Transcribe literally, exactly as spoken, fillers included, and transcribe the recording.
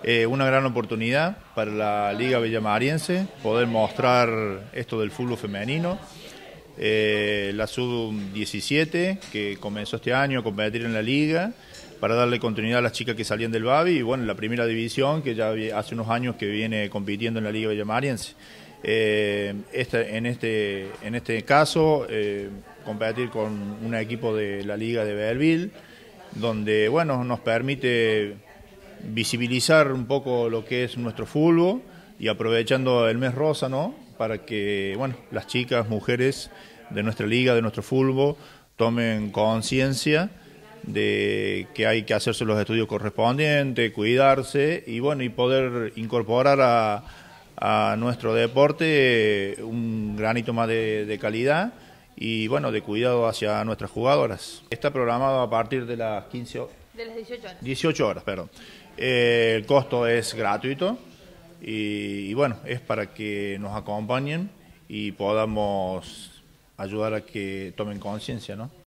Eh, una gran oportunidad para la Liga Villamariense, poder mostrar esto del fútbol femenino. Eh, la sub diecisiete, que comenzó este año a competir en la Liga, para darle continuidad a las chicas que salían del Babi, y bueno, la primera división, que ya hace unos años que viene compitiendo en la Liga Villamariense. Eh, este, en, este, en este caso, eh, competir con un equipo de la Liga de Belleville, donde bueno, nos permite visibilizar un poco lo que es nuestro fútbol y aprovechando el mes rosa, ¿no?, para que bueno, las chicas, mujeres de nuestra liga, de nuestro fútbol, tomen conciencia de que hay que hacerse los estudios correspondientes, cuidarse y bueno, y poder incorporar a, a nuestro deporte un granito más de, de calidad y bueno, de cuidado hacia nuestras jugadoras. Está programado a partir de las quince De las dieciocho horas. dieciocho horas, perdón. Eh, el costo es gratuito y, y bueno, es para que nos acompañen y podamos ayudar a que tomen conciencia, ¿no?